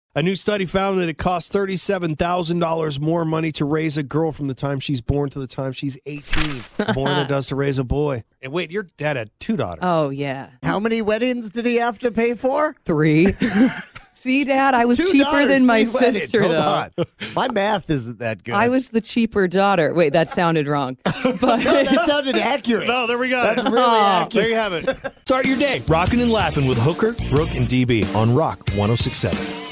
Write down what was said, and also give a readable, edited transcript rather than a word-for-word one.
A new study found that it costs $37,000 more money to raise a girl from the time she's born to the time she's 18. More than it does to raise a boy. And wait, your dad had 2 daughters. Oh, yeah. How many weddings did he have to pay for? 3. See, Dad, I was 2 cheaper daughters, than my 3 weddings. sister, Hold though. on. My math isn't that good. I was the cheaper daughter. Wait, that sounded wrong. But No, that sounded accurate. No, there we go. That's really accurate. There you have it. Start your day rocking and laughing with Hooker, Brooke, and DB on Rock 106.7.